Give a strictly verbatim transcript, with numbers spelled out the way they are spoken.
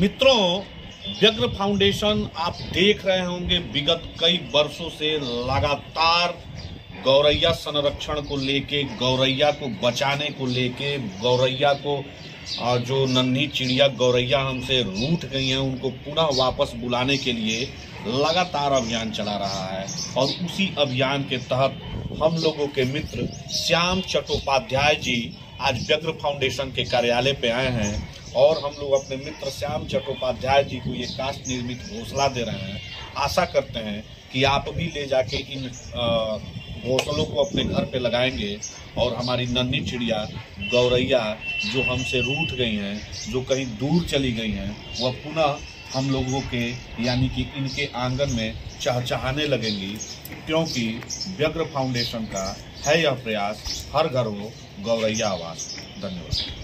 मित्रों, व्यग्र फाउंडेशन आप देख रहे होंगे विगत कई वर्षों से लगातार गौरैया संरक्षण को लेके, गौरैया को बचाने को लेके, गौरैया को जो नन्ही चिड़िया गौरैया हमसे रूठ गई हैं उनको पुनः वापस बुलाने के लिए लगातार अभियान चला रहा है। और उसी अभियान के तहत हम लोगों के मित्र श्याम चट्टोपाध्याय जी आज व्यग्र फाउंडेशन के कार्यालय पे आए हैं और हम लोग अपने मित्र श्याम चट्टोपाध्याय जी को ये काष्ठ निर्मित घोंसला दे रहे हैं। आशा करते हैं कि आप भी ले जाके इन घोंसलों को अपने घर पे लगाएंगे और हमारी नन्ही चिड़िया गौरैया जो हमसे रूठ गई हैं, जो कहीं दूर चली गई हैं, वह पुनः हम लोगों के यानी कि इनके आंगन में चहचहाने लगेंगी, क्योंकि व्यग्र फाउंडेशन का है यह प्रयास हर घर हो गौरैया आवास। धन्यवाद।